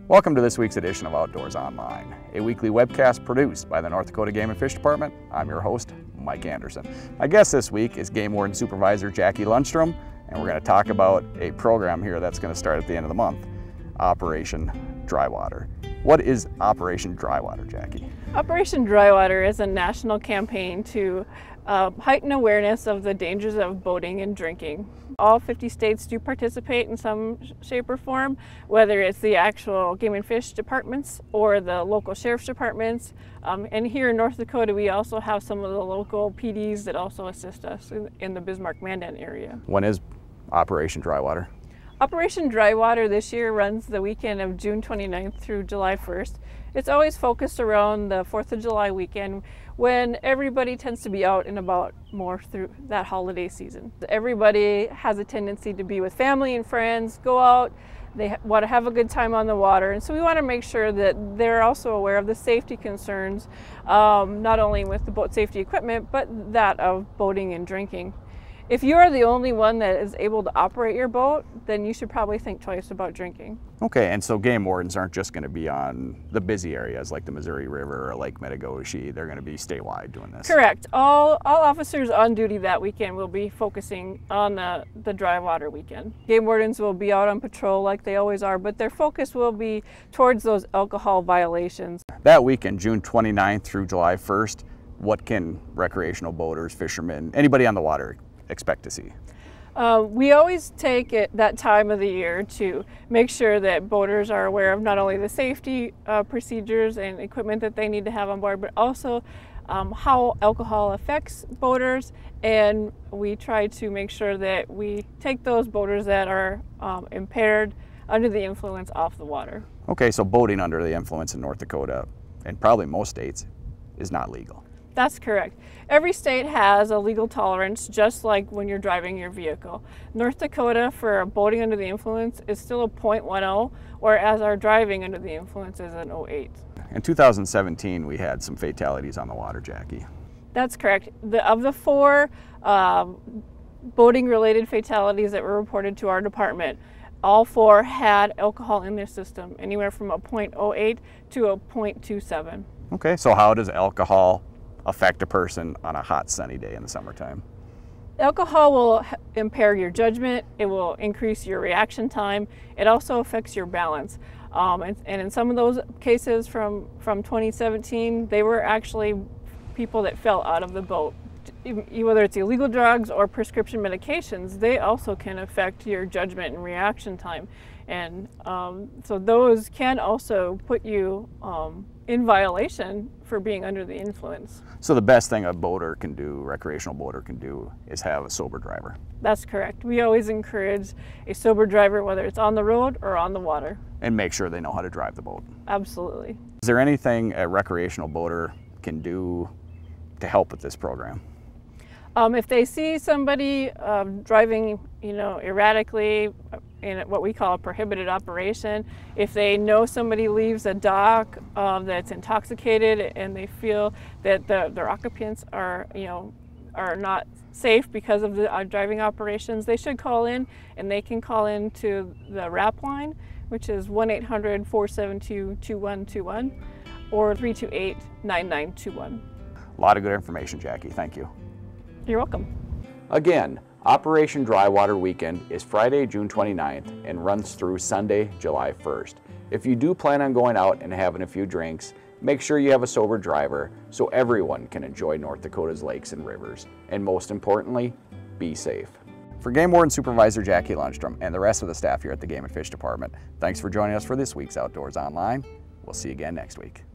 Welcome to this week's edition of Outdoors Online, a weekly webcast produced by the North Dakota Game and Fish Department. I'm your host, Mike Anderson. My guest this week is Game Warden Supervisor Jackie Lundstrom, and we're going to talk about a program here that's going to start at the end of the month, Operation Drywater. What is Operation Drywater, Jackie? Operation Drywater is a national campaign to heighten awareness of the dangers of boating and drinking. All 50 states do participate in some shape or form, whether it's the actual game and fish departments or the local sheriff's departments. And here in North Dakota, we also have some of the local PDs that also assist us in the Bismarck-Mandan area. When is Operation Drywater? Operation Drywater this year runs the weekend of June 29th through July 1st. It's always focused around the 4th of July weekend when everybody tends to be out and about more through that holiday season. Everybody has a tendency to be with family and friends, go out, they want to have a good time on the water, and so we want to make sure that they're also aware of the safety concerns, not only with the boat safety equipment, but that of boating and drinking. If you are the only one that is able to operate your boat, then you should probably think twice about drinking. Okay, and so game wardens aren't just going to be on the busy areas like the Missouri River or Lake Metagoshi. They're going to be statewide doing this. Correct. All officers on duty that weekend will be focusing on the dry water weekend. Game wardens will be out on patrol like they always are, but their focus will be towards those alcohol violations. That weekend, June 29th through July 1st, what can recreational boaters, fishermen, anybody on the water expect to see? We always take it that time of the year to make sure that boaters are aware of not only the safety procedures and equipment that they need to have on board, but also how alcohol affects boaters, and we try to make sure that we take those boaters that are impaired under the influence off the water. Okay, so boating under the influence in North Dakota, and probably most states, is not legal. That's correct. Every state has a legal tolerance, just like when you're driving your vehicle. North Dakota, for boating under the influence, is still a .10, whereas our driving under the influence is an 0.8. In 2017, we had some fatalities on the water, Jackie. That's correct. Of the 4 boating-related fatalities that were reported to our department, all 4 had alcohol in their system, anywhere from a .08 to a .27. Okay, so how does alcohol affect a person on a hot sunny day in the summertime? Alcohol will impair your judgment, it will increase your reaction time, it also affects your balance. And in some of those cases from 2017, they were actually people that fell out of the boat. Whether it's illegal drugs or prescription medications, they also can affect your judgment and reaction time. And so those can also put you in violation for being under the influence. So the best thing a boater can do, recreational boater can do, is have a sober driver. That's correct. We always encourage a sober driver, whether it's on the road or on the water. And make sure they know how to drive the boat. Absolutely. Is there anything a recreational boater can do to help with this program? If they see somebody driving, erratically in what we call a prohibited operation, if they know somebody leaves a dock that's intoxicated and they feel that their occupants are not safe because of the driving operations, they should call in, and they can call in to the RAP line, which is 1-800-472-2121 or 328-9921. A lot of good information, Jackie. Thank you. You're welcome. Again, Operation Drywater Weekend is Friday, June 29th and runs through Sunday, July 1st. If you do plan on going out and having a few drinks, make sure you have a sober driver so everyone can enjoy North Dakota's lakes and rivers. And most importantly, be safe. For Game Warden Supervisor Jackie Lundstrom and the rest of the staff here at the Game and Fish Department, thanks for joining us for this week's Outdoors Online. We'll see you again next week.